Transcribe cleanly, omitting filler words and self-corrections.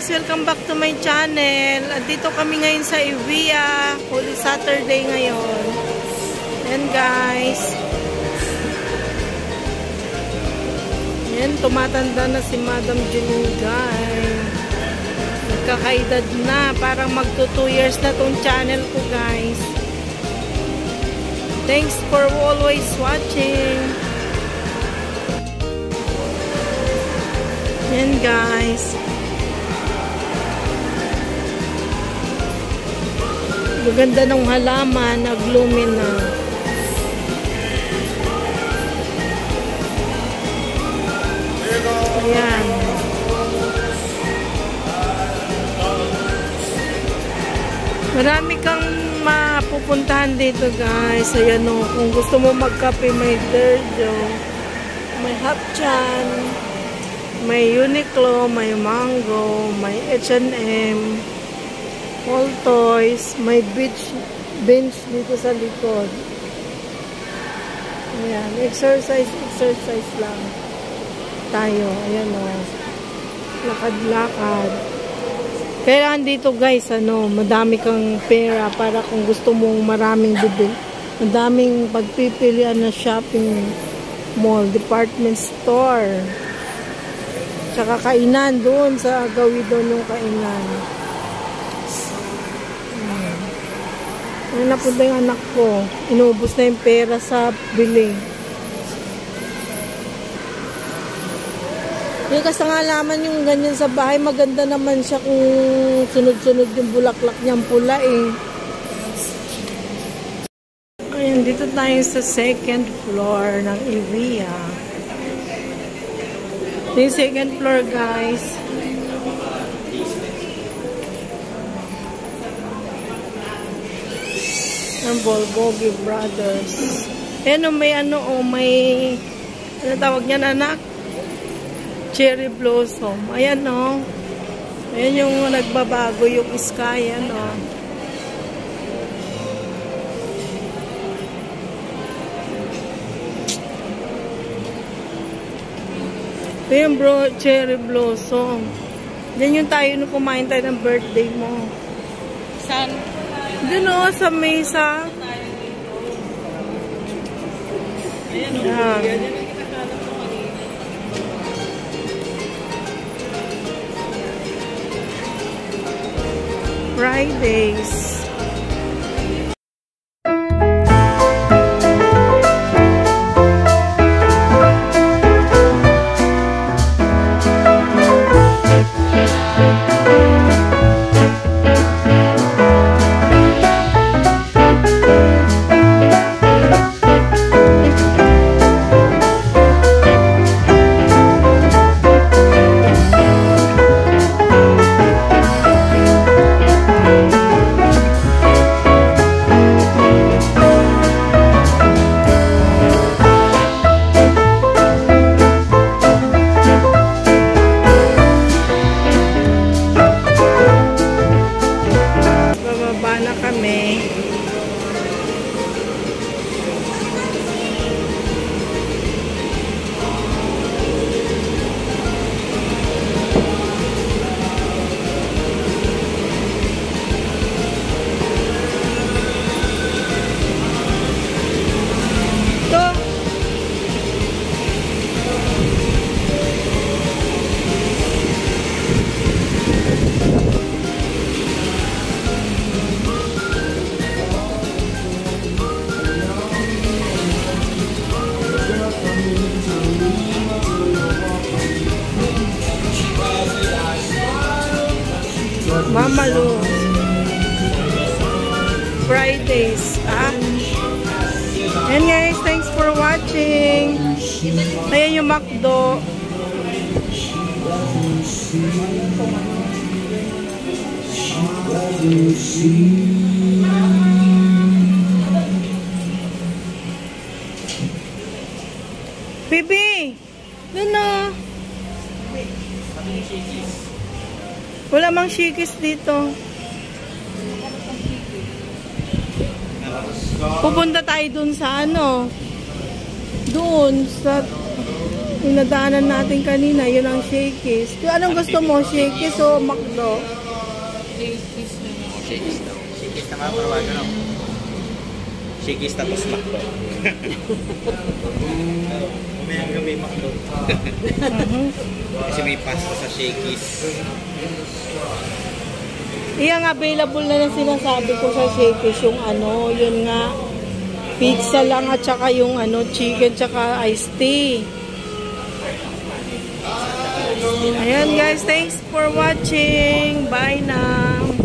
welcome back to my channel. Andito kami ngayon sa Evia. Holy Saturday ngayon. Yan guys. Yan, tumatanda na si Madam Junugay. Nagkakaedad na. Parang magto 2 years na tong channel ko guys. Thanks for always watching. Yan guys. Maganda ng halaman, nag-blooming na. Ayan. Marami kang mapupuntahan dito guys. Ayan o, kung gusto mo magkape, may Derjo, may Hapchan, may Uniqlo, may Mango, may H&M, all toys, may bench dito sa likod. Ayan, exercise lang tayo. Ayan o, lakad-lakad. Kailangan dito guys, madami kang pera para kung gusto mong maraming bibili. Madaming pagpipilian na shopping mall, department store. Tsaka kainan doon sa gawin doon yung kainan. Ano napunta yung anak ko? Inubos na yung pera sa bili. Yung kasangalaman yung ganyan sa bahay, maganda naman siya kung sunod-sunod yung bulaklak niyang pula eh. Ayan, dito tayo sa second floor ng Evia. Ito yung second floor guys. Ang Bolbogi Brothers. Ayan o, may may tawag niyan anak? Cherry blossom. Ayan o. Ayan yung nagbabago yung sky. Ayan o. Ayan bro, cherry blossom. Yan yung tayo nung kumain tayo ng birthday mo. Saan? Doon o, sa mesa. Ayan. Fridays. Mama Lu. Fridays. And guys, thanks for watching. Ayan yung McDo. Bibi! Doon na. Wala mang shikis dito. Pupunta tayo dun sa doon sa Yung nadaanan natin kanina, yun ang Shakey's. Anong gusto mo? Shakey's o McDo? Shakey's na. Shakey's daw. Shakey's na mga parawagan ako. Shakey's tapos McDo. Umayang gabi McDo. Kasi may pasta sa Shakey's. Iyang available na lang sinasabi ko sa Shakey's yung ano, yun nga, pizza lang at saka yung ano, chicken tsaka iced tea. Ayan guys, thanks for watching. Bye now.